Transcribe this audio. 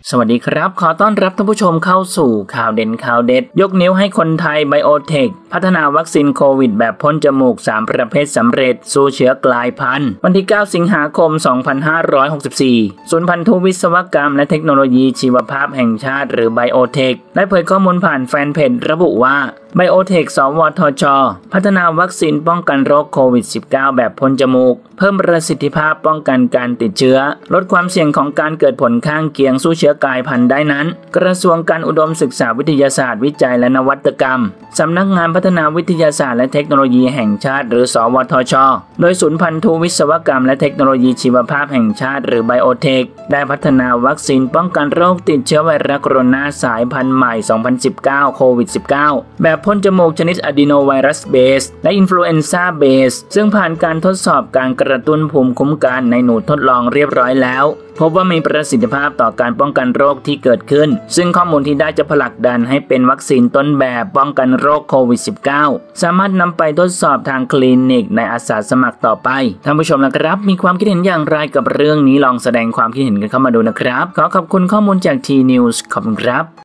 สวัสดีครับขอต้อนรับท่านผู้ชมเข้าสู่ข่าวเด่นข่าวเด็ดยกนิ้วให้คนไทยไบโอเทคพัฒนาวัคซีนโควิดแบบพ่นจมูก3ประเภทสำเร็จสู้เชื้อกลายพันธุ์วันที่9สิงหาคม2564ศูนย์พันธุวิศวกรรมและเทคโนโลยีชีวภาพแห่งชาติหรือไบโอเทคได้เผยข้อมูลผ่านแฟนเพจระบุว่าไบโอเทคสวทช.พัฒนาวัคซีนป้องกันโรคโควิด -19 แบบพ่นจมูกเพิ่มประสิทธิภาพป้องกันการติดเชื้อลดความเสี่ยงของการเกิดผลข้างเคียงสู้เชื้อกลายพันธุ์ได้นั้นกระทรวงการอุดมศึกษาวิทยาศาสตร์วิจัยและนวัตกรรมสำนักงานพัฒนาวิทยาศาสตร์และเทคโนโลยีแห่งชาติหรือสวทช.โดยศูนย์พันธุวิศวกรรมและเทคโนโลยีชีวภาพแห่งชาติหรือไบโอเทคได้พัฒนาวัคซีนป้องกันโรคติดเชื้อไวรัสโคโรนาสายพันธุ์ใหม่ 2019 โควิด -19 แบบพ่นจมูกชนิดอะดีโนไวรัสเบสและอินฟลูเอนซ่าเบสซึ่งผ่านการทดสอบการกระตุ้นภูมิคุ้มกันในหนูทดลองเรียบร้อยแล้วพบว่ามีประสิทธิภาพต่อการป้องกันโรคที่เกิดขึ้นซึ่งข้อมูลที่ได้จะผลักดันให้เป็นวัคซีนต้นแบบป้องกันโรคโควิด -19 สามารถนำไปทดสอบทางคลินิกในอาสาสมัครต่อไปท่านผู้ชมนะครับมีความคิดเห็นอย่างไรกับเรื่องนี้ลองแสดงความคิดเห็นกันเข้ามาดูนะครับขอขอบคุณข้อมูลจาก T News ขอบคุณครับ